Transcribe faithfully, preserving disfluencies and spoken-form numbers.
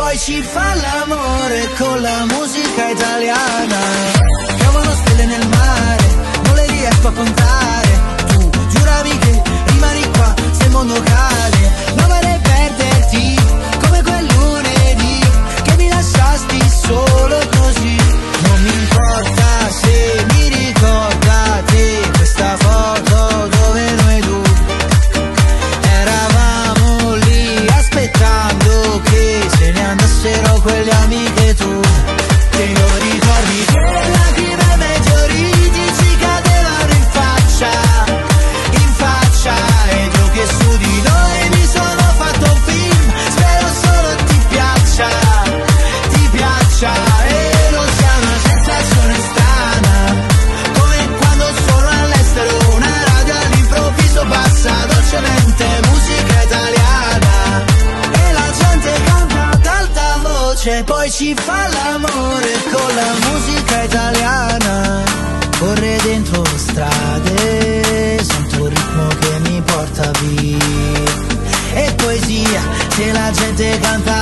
poi ci fa l'amore con la musica italiana. Piovono stelle nel mare, non le riesco a contare. Tu giuravi che rimani qua se il mondo cade. Non vorrei perderti come quel lunedì che mi lasciasti solo così. Non mi importa se mi ricorda te questa foto dove noi due eravamo lì aspettando che se ne andassero quelle amiche tu. Te lo ricordi che lacrime meteoriti ci cadevano in faccia, in faccia, ed io che su di noi mi sono fatto un film. Spero solo ti piaccia, ti piaccia e non sia una sensazione strana come quando sono all'estero, una radio all'improvviso passa dolcemente musica italiana e la gente canta ad alta voce, poi ci fa l'amore con la musica italiana. Corre dentro strade, sento un ritmo che mi porta via, e poesia se la gente canta